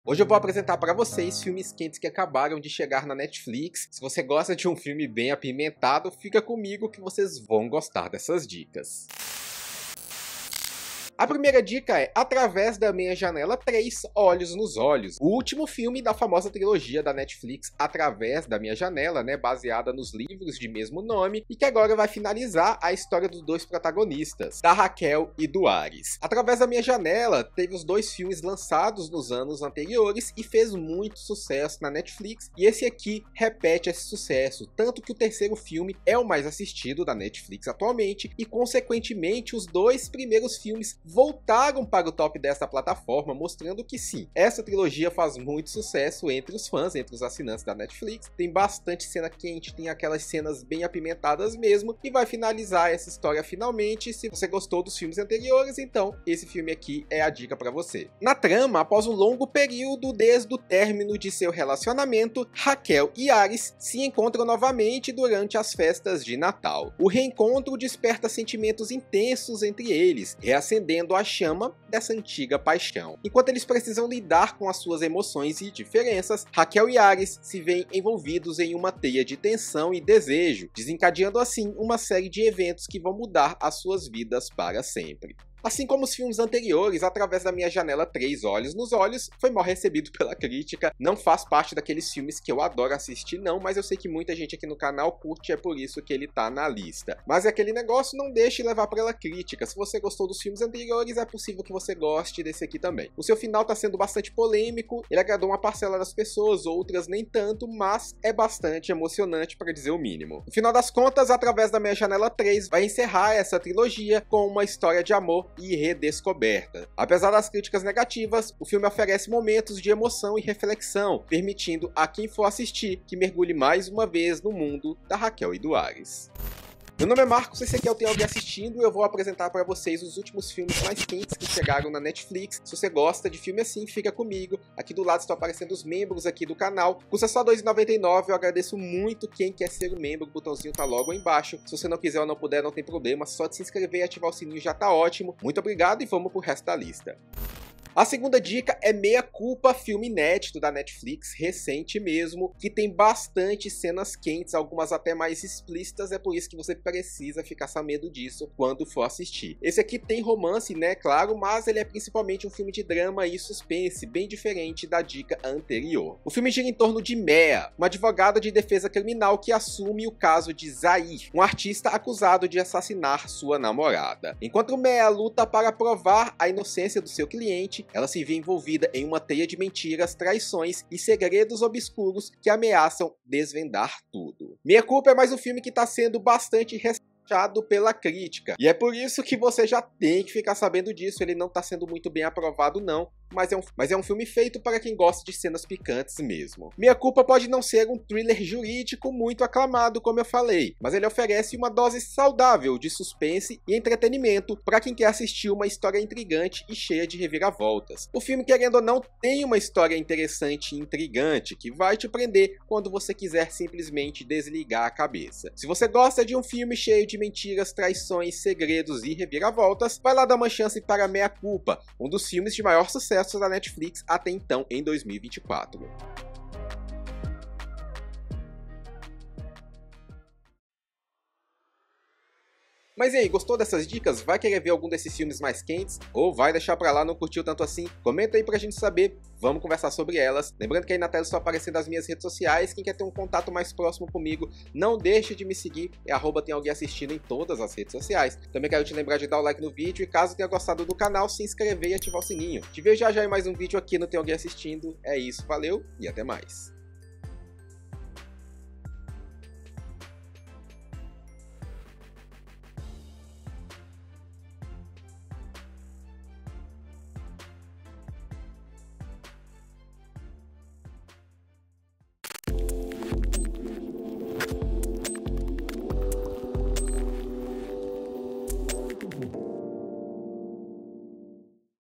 Hoje eu vou apresentar para vocês filmes quentes que acabaram de chegar na Netflix. Se você gosta de um filme bem apimentado, fica comigo que vocês vão gostar dessas dicas. A primeira dica é Através da Minha Janela 3, Olhos nos Olhos, o último filme da famosa trilogia da Netflix Através da Minha Janela, baseada nos livros de mesmo nome, e que agora vai finalizar a história dos dois protagonistas, da Raquel e do Ares. Através da Minha Janela teve os dois filmes lançados nos anos anteriores e fez muito sucesso na Netflix, e esse aqui repete esse sucesso, tanto que o terceiro filme é o mais assistido da Netflix atualmente, e consequentemente os dois primeiros filmes voltaram para o top dessa plataforma, mostrando que sim, essa trilogia faz muito sucesso entre os fãs, entre os assinantes da Netflix. Tem bastante cena quente, tem aquelas cenas bem apimentadas mesmo, e vai finalizar essa história finalmente. Se você gostou dos filmes anteriores, então esse filme aqui é a dica para você. Na trama, após um longo período desde o término de seu relacionamento, Raquel e Ares se encontram novamente durante as festas de Natal. O reencontro desperta sentimentos intensos entre eles, reacendendo a chama dessa antiga paixão. Enquanto eles precisam lidar com as suas emoções e diferenças, Raquel e Ares se veem envolvidos em uma teia de tensão e desejo, desencadeando assim uma série de eventos que vão mudar as suas vidas para sempre. Assim como os filmes anteriores, Através da Minha Janela 3, Olhos nos Olhos, foi mal recebido pela crítica, não faz parte daqueles filmes que eu adoro assistir não, mas eu sei que muita gente aqui no canal curte, é por isso que ele tá na lista. Mas é aquele negócio, não deixe levar pela crítica, se você gostou dos filmes anteriores, é possível que você goste desse aqui também. O seu final tá sendo bastante polêmico, ele agradou uma parcela das pessoas, outras nem tanto, mas é bastante emocionante para dizer o mínimo. No final das contas, Através da Minha Janela 3 vai encerrar essa trilogia com uma história de amor e redescoberta. Apesar das críticas negativas, o filme oferece momentos de emoção e reflexão, permitindo a quem for assistir que mergulhe mais uma vez no mundo da Raquel e do Ares. Meu nome é Marcos, esse aqui é o Tem Alguém Assistindo e eu vou apresentar para vocês os últimos filmes mais quentes que chegaram na Netflix. Se você gosta de filme assim, fica comigo. Aqui do lado estão aparecendo os membros aqui do canal. Custa só R$ 2,99, eu agradeço muito quem quer ser um membro, o botãozinho tá logo aí embaixo. Se você não quiser ou não puder, não tem problema, só de se inscrever e ativar o sininho já tá ótimo. Muito obrigado e vamos pro resto da lista. A segunda dica é Meia Culpa, filme inédito da Netflix, recente mesmo, que tem bastante cenas quentes, algumas até mais explícitas, é por isso que você precisa ficar sabendo disso quando for assistir. Esse aqui tem romance, claro, mas ele é principalmente um filme de drama e suspense, bem diferente da dica anterior. O filme gira em torno de Mea, uma advogada de defesa criminal que assume o caso de Zair, um artista acusado de assassinar sua namorada. Enquanto Mea luta para provar a inocência do seu cliente, ela se vê envolvida em uma teia de mentiras, traições e segredos obscuros que ameaçam desvendar tudo. Meia Culpa é mais um filme que está sendo bastante rachado pela crítica, e é por isso que você já tem que ficar sabendo disso, ele não está sendo muito bem aprovado não, mas é um filme feito para quem gosta de cenas picantes mesmo. Meia Culpa pode não ser um thriller jurídico muito aclamado, como eu falei, mas ele oferece uma dose saudável de suspense e entretenimento para quem quer assistir uma história intrigante e cheia de reviravoltas. O filme, querendo ou não, tem uma história interessante e intrigante que vai te prender quando você quiser simplesmente desligar a cabeça. Se você gosta de um filme cheio de mentiras, traições, segredos e reviravoltas, vai lá dar uma chance para Meia Culpa, um dos filmes de maior sucesso da Netflix até então em 2024. Mas e aí, gostou dessas dicas? Vai querer ver algum desses filmes mais quentes? Ou vai deixar pra lá, não curtiu tanto assim? Comenta aí pra gente saber, vamos conversar sobre elas. Lembrando que aí na tela estão aparecendo as minhas redes sociais, quem quer ter um contato mais próximo comigo, não deixe de me seguir, é @TemAlguém_assistindo em todas as redes sociais. Também quero te lembrar de dar o like no vídeo e caso tenha gostado do canal, se inscrever e ativar o sininho. Te vejo já em mais um vídeo aqui no Tem Alguém Assistindo, é isso, valeu e até mais.